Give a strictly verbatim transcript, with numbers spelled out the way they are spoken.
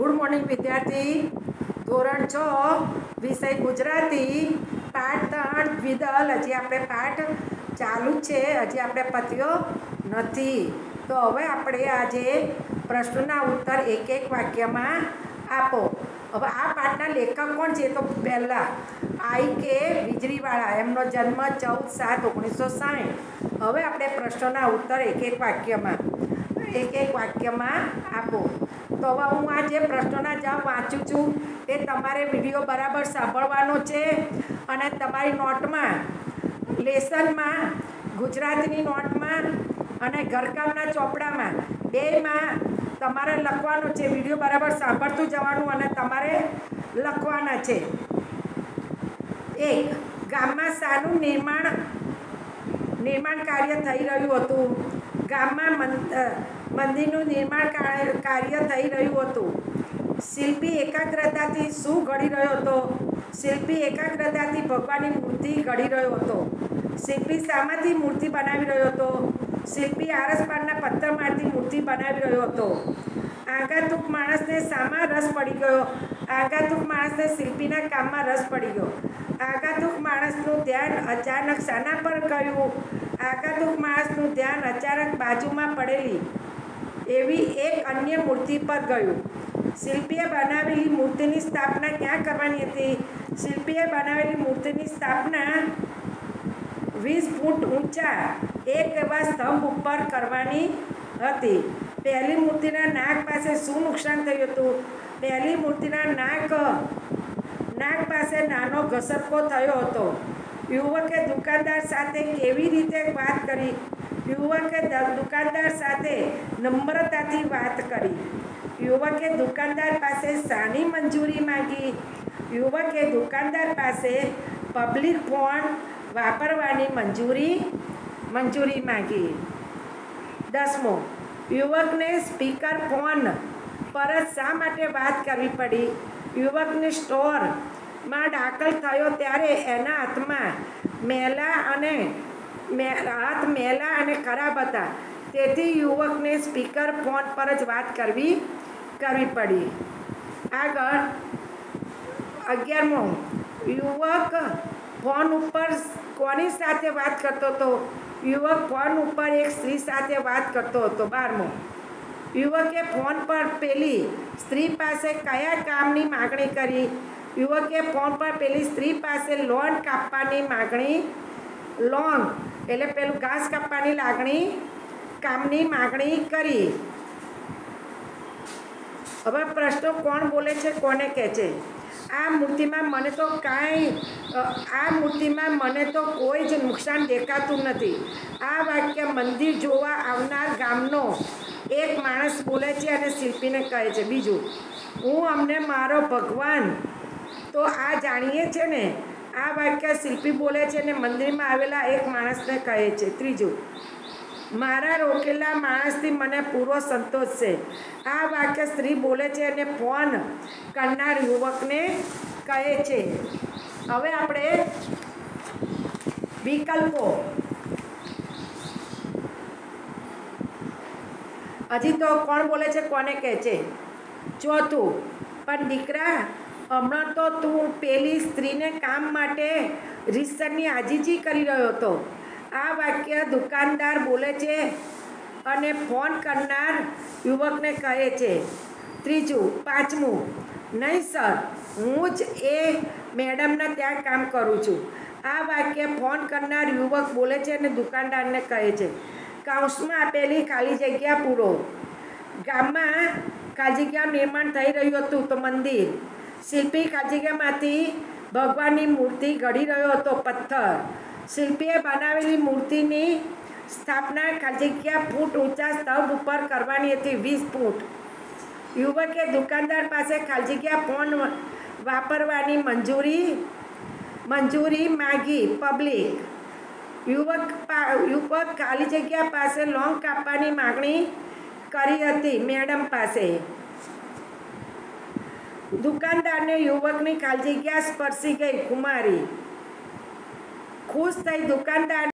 Good morning विद्यार्थी ધોરણ છ વિષય ગુજરાતી પાઠ ત્રણ દ્વિદલ હજી આપણે પાઠ ચાલુ જ છે, હજી આપણે પત્યો નથી. તો હવે આપણે આજે પ્રશ્નના ઉત્તર એક એક વાક્યમાં આપો. હવે આ પાઠના લેખક કોણ છે? તો પહેલાં આઈ કે વીજળીવાળા, એમનો જન્મ ચૌદ સાત ઓગણીસો સાઠ. હવે આપણે પ્રશ્નોના ઉત્તર એક એક વાક્યમાં એક એક વાક્યમાં આપો. તો હવે હું આ જે પ્રશ્નોના જવાબ વાંચું છું એ તમારે વિડીયો બરાબર સાંભળવાનો છે અને તમારી નોટમાં, લેસનમાં, ગુજરાતીની નોટમાં અને ઘરકામના ચોપડામાં બેમાં તમારે લખવાનું છે. વિડીયો બરાબર સાંભળતું જવાનું અને તમારે લખવાના છે. એક, ગામમાં શાનું નિર્માણ નિર્માણ કાર્ય થઈ રહ્યું હતું? ગામમાં મંદિરનું નિર્માણ કાર્ય થઈ રહ્યું હતું. શિલ્પી એકાગ્રતાથી શું ઘડી રહ્યો હતો? શિલ્પી એકાગ્રતાથી ભગવાનની મૂર્તિ ઘડી રહ્યો હતો. શિલ્પી શામાંથી મૂર્તિ બનાવી રહ્યો હતો? શિલ્પી આરસપારના પથ્થરમાંથી મૂર્તિ બનાવી રહ્યો હતો. આઘાતુક માણસને શામાં રસ પડી ગયો? આઘાતુક માણસને શિલ્પીના કામમાં રસ પડી ગયો. આઘાતુક માણસનું ધ્યાન અચાનક શાના પર ગયું? આઘાતુક માણસનું ધ્યાન અચાનક બાજુમાં પડેલી એવી એક અન્ય મૂર્તિ પર ગયું. શિલ્પીએ બનાવેલી મૂર્તિની સ્થાપના ક્યાં કરવાની હતી? શિલ્પીએ બનાવેલી મૂર્તિની સ્થાપના વીસ ફૂટ ઊંચા એક એવા સ્તંભ ઉપર કરવાની હતી. પહેલી મૂર્તિના નાક પાસે શું નુકસાન થયું હતું? પહેલી મૂર્તિના નાક નાક પાસે નાનો ઘસરકો થયો હતો. યુવકે દુકાનદાર સાથે કેવી રીતે વાત કરી? યુવકે દુકાનદાર સાથે નમ્રતાથી વાત કરી. યુવકે દુકાનદાર પાસે શાની મંજૂરી માંગી? યુવકે દુકાનદાર પાસે પબ્લિક ફોન વાપરવાની મંજૂરી મંજૂરી માંગી. દસમો, યુવકને સ્પીકર ફોન પર શા માટે વાત કરવી પડી? યુવકને સ્ટોરમાં દાખલ થયો ત્યારે એના હાથમાં મેલા અને હાથ મેલા અને ખરાબ હતા, તેથી યુવકને સ્પીકર ફોન પર જ વાત કરવી કરવી પડી. આગળ અગિયારમો, યુવક ફોન ઉપર કોની સાથે વાત કરતો હતો? યુવક ફોન ઉપર એક સ્ત્રી સાથે વાત કરતો હતો. બારમો, યુવકે ફોન પર પેલી સ્ત્રી પાસે કયા કામની માગણી કરી? યુવકે ફોન પર પેલી સ્ત્રી પાસે લોન કાપવાની માગણી લોન એટલે પેલું ઘાસ કાપવાની લાગણી કામની માગણી કરી. હવે પ્રશ્નો કોણ બોલે છે, કોને કહે છે? આ મૂર્તિમાં મને તો કાંઈ આ મૂર્તિમાં મને તો કોઈ જ નુકસાન દેખાતું નથી. આ વાક્ય મંદિર જોવા આવનાર ગામનો એક માણસ બોલે છે અને શિલ્પીને કહે છે. બીજું, હું અમને મારો ભગવાન તો આ જાણીએ છે ને. આ વાક્ય શિલ્પી બોલે છે અને મંદિરમાં આવેલા એક માણસને કહે છે. ત્રીજું, મારા રોકેલા માણસથી મને પૂરો સંતોષ છે. આ વાક્ય સ્ત્રી બોલે છે અને ફોન કરનાર યુવકને કહે છે. હવે આપણે વિકલ્પો, હજી તો કોણ બોલે છે, કોને કહે છે? ચોથું, પણ દીકરા, હમણાં તો તું પેલી સ્ત્રીને કામ માટે રીતસરની આજીજી કરી રહ્યો હતો. આ વાક્ય દુકાનદાર બોલે છે અને ફોન કરનાર યુવકને કહે છે. ત્રીજું પાંચમું, નહીં સર, હું જ એ મેડમના ત્યાં કામ કરું છું. આ વાક્ય ફોન કરનાર યુવક બોલે છે અને દુકાનદારને કહે છે. કૌંસમાં આપેલી ખાલી જગ્યા પૂરો. ગામમાં ખાલી જગ્યાનું નિર્માણ થઈ રહ્યું હતું તો મંદિર. શિલ્પી ખાલી જગ્યામાંથી ભગવાનની મૂર્તિ ઘડી રહ્યો હતો, પથ્થર. શિલ્પીએ બનાવેલી મૂર્તિની સ્થાપના ખાલી જગ્યા ફૂટ ઊંચા સ્તંભ ઉપર કરવાની હતી, વીસ ફૂટ. યુવકે દુકાનદાર પાસે ખાલી જગ્યા ફોન વાપરવાની મંજૂરી મંજૂરી માગી, પબ્લિક. યુવક યુવક ખાલી જગ્યા પાસે લોન કાપવાની માગણી કરી હતી, મેડમ પાસે. દુકાનદારને યુવકની ખાલી જગ્યા સ્પર્શી ગઈ, કુમારી. ખુશ થઈ દુકાનદાર